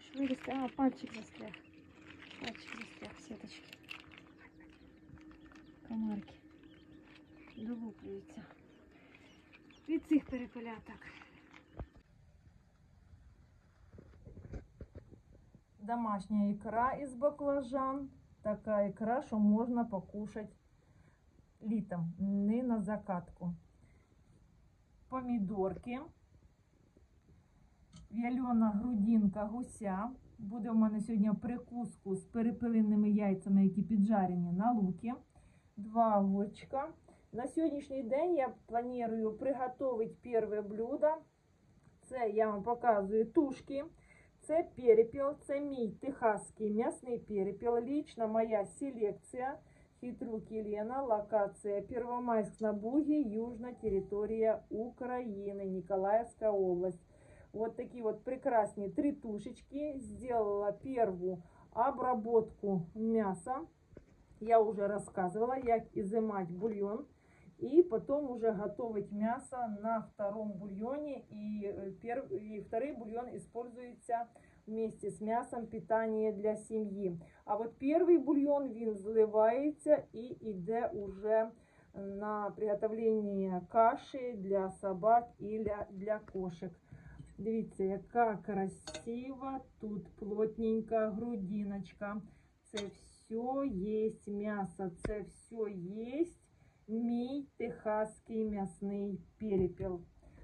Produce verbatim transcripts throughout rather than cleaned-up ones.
Вылезти. А, пальчик застряг. Пальчик застряг в сеточке. Комарки долуплюються від цих перепеляток. Домашняя икра из баклажан. Такая икра, что можно покушать летом, не на закатку. Помідорки. Вялена грудинка гуся. Буде в мене сьогодні прикуску з перепелиними яйцями, які піджарені на луки. Два огурчика. На сьогоднішній день я планую приготувати перше блюдо. Це я вам показую тушки. Це перепіл, це мій техаський м'ясний перепіл. Лічна моя селекція. Хитрук Елена, локация Первомайск на Буге, южная территория Украины, Николаевская область. Вот такие вот прекрасные три тушечки. Сделала первую обработку мяса. Я уже рассказывала, как изымать бульон. И потом уже готовить мясо на втором бульоне. И, перв... и второй бульон используется вместе с мясом питание для семьи. А вот первый бульон він зливається і йде уже на приготовление каші для собак і для, для кошек. Дивіться, яка красива тут плотненька грудиночка. Це все є м'ясо, це все є мій техаський м'ясний перепіл.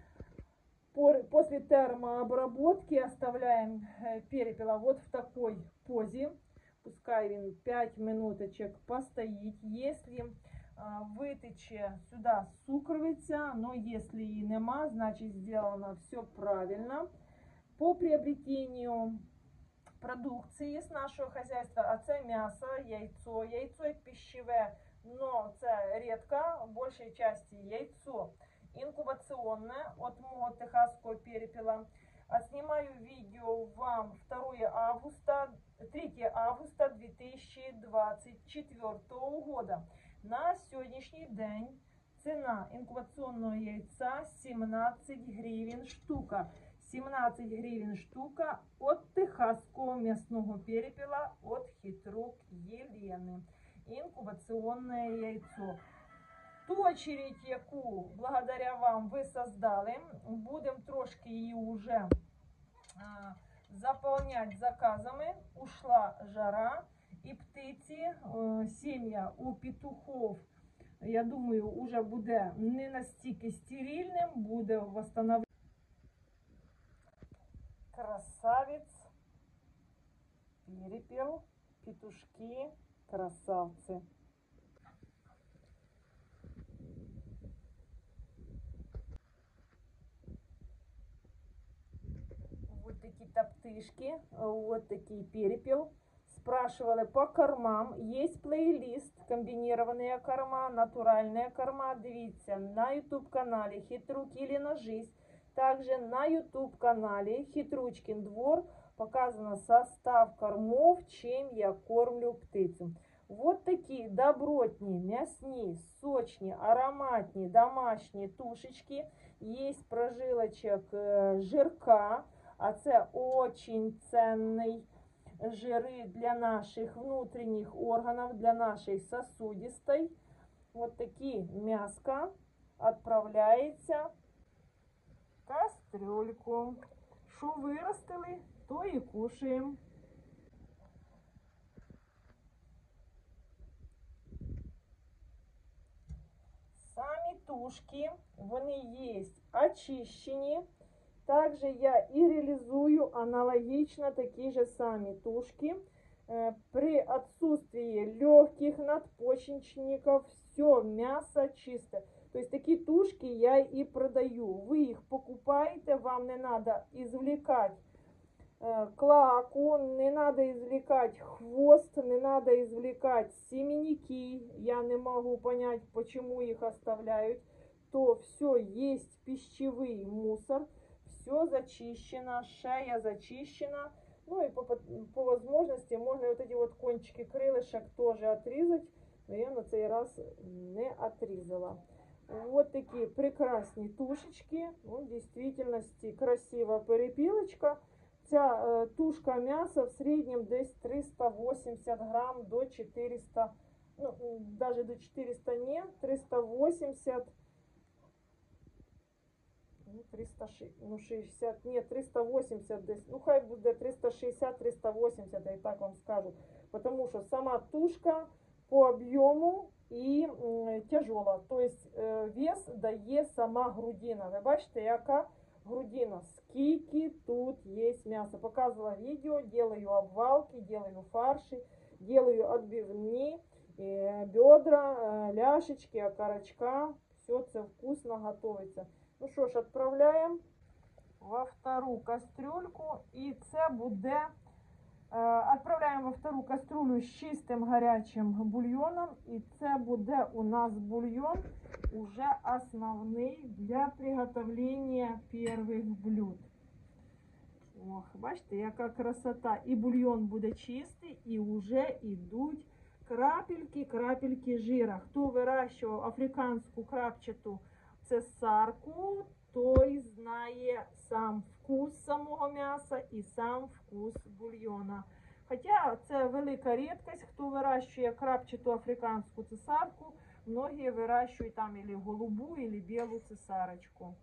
После термообработки оставляем перепела вот в такой позе. Пускай он пять минуточек постоит. Если вытече сюда сукровиця, но если и нема, значит сделано все правильно. По приобретению продукции с нашего хозяйства, а це м'ясо, яйцо, яйцо як пищеве, но це редко, в большей части яйцо инкубационное от моего техасского перепела. Отснимаю видео вам второе августа, третье августа две тысячи двадцать четвёртого года. На сегодняшний день цена инкубационного яйца семнадцать гривен штука. семнадцать гривен штука от техасского мясного перепела от Хитрук Елены. Инкубационное яйцо. Ту очередь, яку благодаря вам ви создали, будемо трошки її уже а, заповняти заказами. Ушла жара і птиці, а, сім'я у петухов, я думаю, уже буде не настільки стерильним, буде восстановлення. Красавець, перепел, петушки, красавці. Вот такие топтышки, вот такие перепел. Спрашивали по кормам. Есть плейлист, комбинированные корма, натуральные корма. Дивіться на YouTube канале Хитрук Елена Жизнь. Также на YouTube канале Хитручкин двор показано состав кормов, чем я кормлю птицу. Вот такие добротные, мясные, сочные, ароматные, домашние тушечки. Есть прожилочек жирка. А це очень ценний жири для наших внутренних органов, для нашей сосудистой. Вот такі м'яска відправляється в кастрюльку. Що виростили, то і кушаємо. Самі тушки, вони є очищені. Также я и реализую аналогично такие же сами тушки. При отсутствии легких надпочечников все мясо чисто. То есть такие тушки я и продаю. Вы их покупаете, вам не надо извлекать клаку, не надо извлекать хвост, не надо извлекать семенники. Я не могу понять, почему их оставляют. То все есть пищевый мусор. Все зачищено, шея зачищена. Ну и по, по возможности можно вот эти вот кончики крылышек тоже отрезать. Но я на цей раз не отрезала. Вот такие прекрасные тушечки. Ну, в действительности красивая перепилочка. ця е, тушка м'яса в середньому десь триста вісімдесят грам до чотириста, ну, навіть до чотириста не, триста вісімдесят, ну, триста шістдесят, ні, триста вісімдесят десь, ну, хай буде триста шістдесят триста вісімдесят, я і так вам скажу. Потому що сама тушка по об'єму і м, тяжела, тобто е, вес дає сама грудина. Ви бачите, яка грудина, скільки тут є м'яса. Показувала відео, делаю обвалки, делаю фарши, делаю отбивні, э, бедра, э, ляшечки, окорочка. Все це вкусно готується. Ну що ж, відправляємо во втору кастрюльку. І це буде, э, відправляємо во втору кастрюлю з чистим гарячим бульйоном. І це буде у нас бульйон уже основний для приготовления первых блюд. Ох, бачите, яка красота. І бульйон буде чистий, і вже йдуть крапельки, крапельки жира. Хто вирощував африканську крапчату цесарку, той знає сам вкус самого м'яса і сам вкус бульйона. Хоча це велика рідкість, хто вирощує крапчату африканську цесарку. Многие выращивают там или голубую, или белую цесарочку.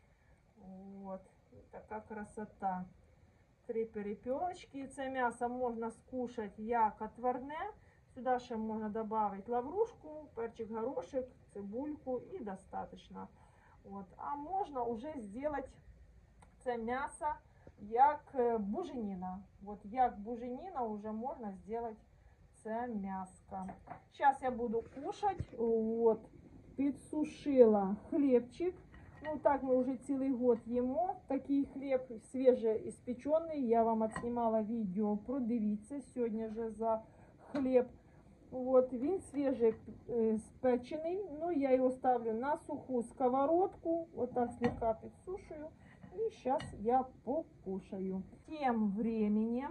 Вот. Такая красота. Три перепелочки. И це м'ясо можна скушать як отварне. Сюда ще можна добавить лаврушку, перчик, горошек, цибульку и достаточно. Вот. А можна уже сделать це м'ясо як буженина. Вот як буженина уже можна сделать це м'яско. Сейчас я буду кушать. Вот. Підсушила хлібчик. Ну так ми вже цілий год їмо. Такий хліб свіжоіспечений. Я вам отснимала відео. Продивіться сьогодні же за хліб. Вот. Він свіжоспечений. Ну я його ставлю на суху сковородку. Вот так слегка підсушую. І зараз я покушаю. Тим временем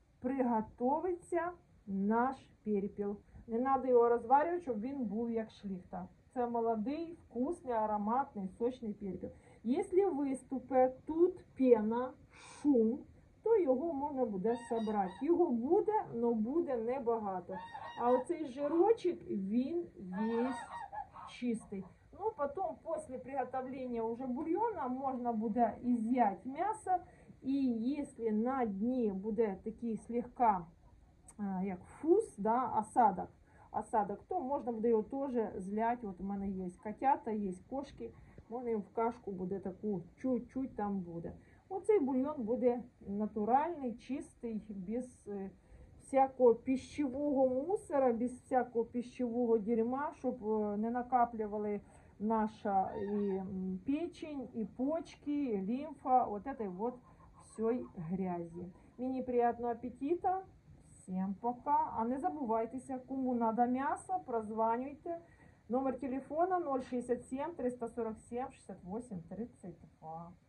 приготовиться наш перепіл. Не треба його розварювати, щоб він був як шліхта. Це молодий, вкусний, ароматний, сочний перепіл. Якщо виступить тут пена, шум, то його можна буде зібрати. Його буде, але буде небагато. А оцей жирочок, він є чистий. Ну, потім, після приготовлення уже бульйона, можна буде изъять м'ясо. І якщо на дні буде такий слегка як фус, да, осадок, осадок, то можна буде його теж зляти. От у мене є котята, є кошки, можна їм в кашку буде таку, чуть-чуть там буде. Оцей бульйон буде натуральний, чистий, без е, всякого пищевого мусора, без всякого пищевого дерьма, щоб е, не накаплювали наша і печень, і почки, і лимфа, вот этой вот всей грязи. Мені приятного аппетита! Всем пока. А не забувайтеся, кому надо м'ясо, прозванюйте. Номер телефона ноль шестьдесят семь триста сорок семь шестьдесят восемь тридцать два.